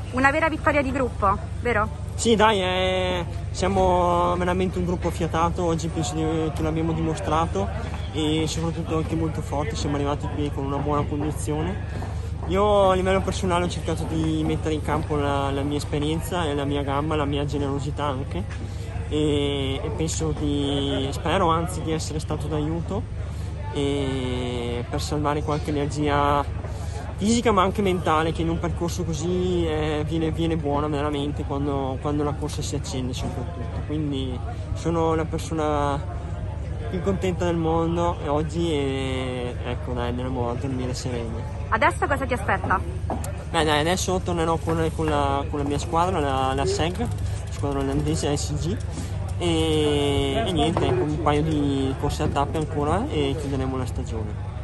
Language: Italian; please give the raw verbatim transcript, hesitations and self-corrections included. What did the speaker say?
Una vera vittoria di gruppo, vero? Sì, dai, eh, siamo veramente un gruppo affiatato, oggi penso di- che l'abbiamo dimostrato e soprattutto anche molto forti, siamo arrivati qui con una buona condizione. Io a livello personale ho cercato di mettere in campo la, la mia esperienza e la mia gamba, la mia generosità anche e, e penso di, spero anzi di essere stato d'aiuto e per salvare qualche energia fisica ma anche mentale che in un percorso così eh, viene, viene buona veramente quando, quando la corsa si accende soprattutto. Quindi sono la persona più contenta del mondo oggi e ecco dai, andremo a dormire sereni. Adesso cosa ti aspetta? Beh dai, adesso tornerò con, con, la, con la mia squadra, la, la S E G, la squadra olandese S G e, e niente, con un paio di corse a tappe ancora e chiuderemo la stagione.